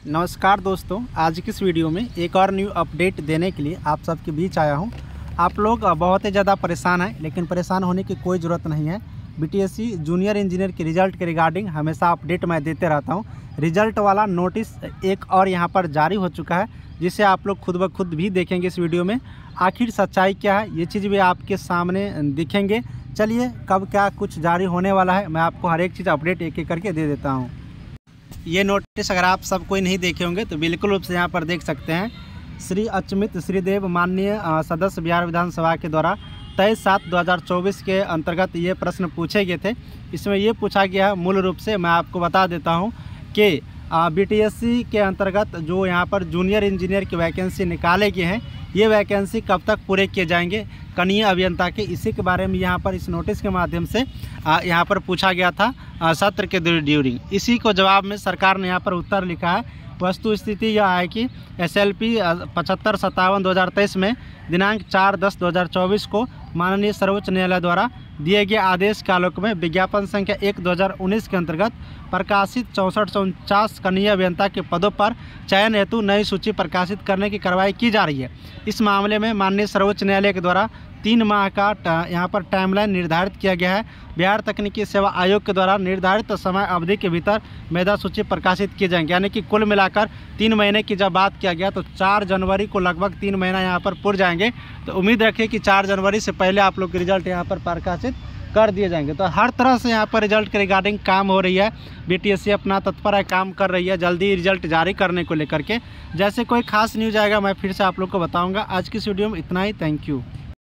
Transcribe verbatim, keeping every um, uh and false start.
नमस्कार दोस्तों, आज की इस वीडियो में एक और न्यू अपडेट देने के लिए आप सबके बीच आया हूं। आप लोग बहुत ही ज़्यादा परेशान हैं, लेकिन परेशान होने की कोई ज़रूरत नहीं है। बीटीएससी जूनियर इंजीनियर के रिज़ल्ट के रिगार्डिंग हमेशा अपडेट मैं देते रहता हूं। रिज़ल्ट वाला नोटिस एक और यहां पर जारी हो चुका है, जिसे आप लोग खुद ब खुद भी देखेंगे इस वीडियो में। आखिर सच्चाई क्या है, ये चीज़ भी आपके सामने दिखेंगे। चलिए, कब क्या कुछ जारी होने वाला है, मैं आपको हर एक चीज़ अपडेट एक एक करके दे देता हूँ। ये नोटिस अगर आप सब कोई नहीं देखे होंगे तो बिल्कुल रूप से यहाँ पर देख सकते हैं। श्री अचमित श्रीदेव माननीय सदस्य बिहार विधानसभा के द्वारा तेईस सात दो हज़ार चौबीस के अंतर्गत ये प्रश्न पूछे गए थे। इसमें ये पूछा गया है, मूल रूप से मैं आपको बता देता हूँ कि बीटीएससी के अंतर्गत जो यहाँ पर जूनियर इंजीनियर की वैकेंसी निकाले गए हैं, ये वैकेंसी कब तक पूरे किए जाएंगे कनीय अभियंता के, इसी के बारे में यहाँ पर इस नोटिस के माध्यम से यहाँ पर पूछा गया था सत्र के ड्यूरिंग। इसी को जवाब में सरकार ने यहाँ पर उत्तर लिखा है। वस्तु स्थिति यह है कि एस एल पी पचहत्तर सत्तावन दो हज़ार तेईस में दिनांक चार दस दो हज़ार चौबीस को माननीय सर्वोच्च न्यायालय द्वारा दिए गए आदेश के आलोक में विज्ञापन संख्या एक दो हज़ार उन्नीस के अंतर्गत प्रकाशित चौंसठ सौ उनचास कनीय अभियंता के पदों पर चयन हेतु नई सूची प्रकाशित करने की कार्रवाई की जा रही है। इस मामले में माननीय सर्वोच्च न्यायालय के द्वारा तीन माह का यहाँ पर टाइमलाइन निर्धारित किया गया है। बिहार तकनीकी सेवा आयोग के द्वारा निर्धारित समय अवधि के भीतर मेधा सूची प्रकाशित की जाएंगी। यानी कि कुल मिलाकर तीन महीने की जब बात किया गया तो चार जनवरी को लगभग तीन महीना यहाँ पर पूर जाएंगे। तो उम्मीद रखिए कि चार जनवरी से पहले आप लोग के रिजल्ट यहाँ पर प्रकाशित कर दिए जाएंगे। तो हर तरह से यहाँ पर रिजल्ट के रिगार्डिंग काम हो रही है। बीटीएससी अपना तत्पर है, काम कर रही है जल्दी रिजल्ट जारी करने को लेकर के। जैसे कोई खास न्यूज़ आएगा मैं फिर से आप लोग को बताऊँगा। आज की इस वीडियो में इतना ही। Thank you.